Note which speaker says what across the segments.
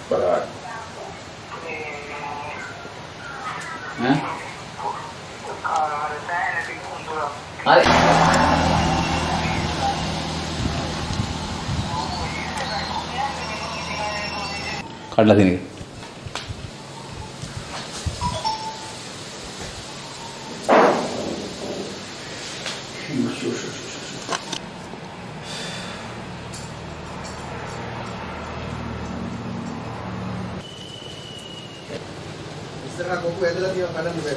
Speaker 1: Berat. Hari. Kadla sini.
Speaker 2: Setengah kopi ada lagi yang kanan juga.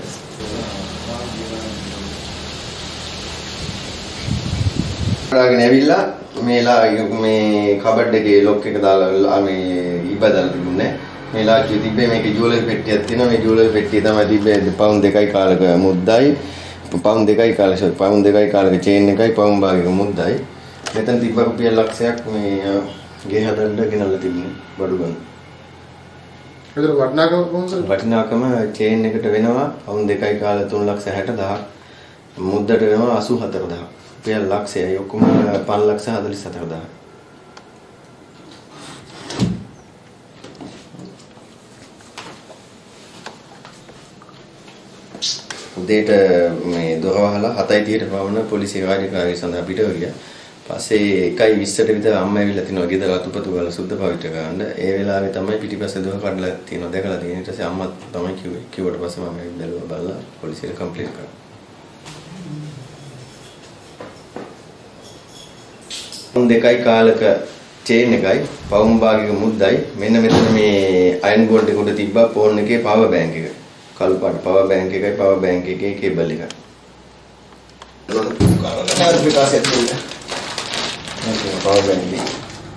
Speaker 2: දාගෙන ඇවිල්ලා මේ cupboard එකේ ලොක් එක දාලා මේ ඉබදල් තිබුණේ. මේ ලාච්චුවේ තිබ්බේ මේකේ ජුවලරි පෙට්ටියක් තියෙනවා. මේ ජුවලරි පෙට්ටිය තමයි තිබ්බේ පවුන් 2යි කාලක මුද්දයි. පවුන් 2යි කාලක පවුන් 2යි කාලක චේන් එකයි පවුන් භාගයක මුද්දයි. මෙතන තිබ්බ රුපියල් ලක්ෂයක් මේ ගේ හදන්න ගෙනල්ලා තිබුණේ බඩු ගන්න. ඒතර වටිනාකම කොහොමද? වටිනාකම චේන් එකට වෙනවා පවුන් 2යි කාල 3,60,000. මුද්දට වෙනවා 84,000. රුපියල් ලක්ෂයයි ඔක්කොම 5,44,000. උදේට මේ දොර වහලා 7:30ට පවන පොලිසිය කාර්යකාරී සඳහා පිටව ගියා. පස්සේ 1:20ට විතර අම්මා ඇවිල්ලා තිනවා ගෙදර අතුපතු ගාලා සුද්ධ පවිත්‍ර ගන්න. ඒ වෙලාවේ තමයි පිටිපස්සේ දොර කඩලා තියෙනවා දැකලා තියෙන. ඊට පස්සේ අම්මා තමයි කිව්වේ. කිව්වට පස්සේ මම ඇවිල්ලා බලලා පොලිසියට කම්ප්ලේන්ට් කරා. පවුන් 2යි කාලක චේන් එකයි පවුන් භාගයක මුද්දයි මෙන්න මෙතන මේ අයන් බෝල්ට් එක උඩ තිබ්බා ෆෝන් එකේ පවර් බෑන්ක් එක. කළු පාට පවර් බෑන්ක් එකයි පවර් බෑන්ක් එකේ කේබල් එකයි. කාර්ය විකාශය තුල පවර් බෑන්ක් එක.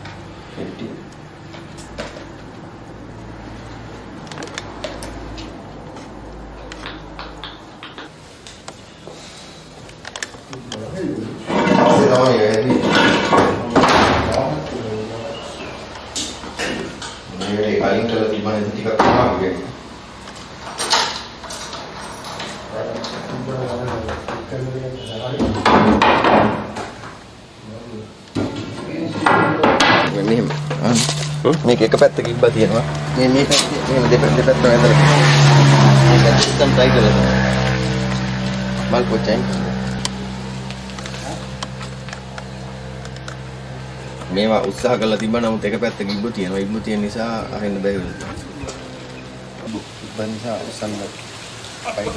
Speaker 2: Paling kalau di mana itu tiga kamar gitu. මේක එක පැත්තක ඉබ්බා තියෙනවා. මේ දෙපැත්තට ඇදලා. මේක සිස්ටම් ට්‍රයි කරලා. මල් පොච්චෙන්. මේවා උත්සාහ කරලා තිබ්බා නමුත් එක පැත්තක ඉබ්බු තියෙනවා. ඉබ්බු තියෙන නිසා අරින්න බැරි වෙනවා. ඉබ්බන් නිසා උස්සන්න බයි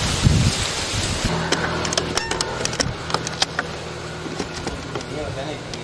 Speaker 2: කරලා.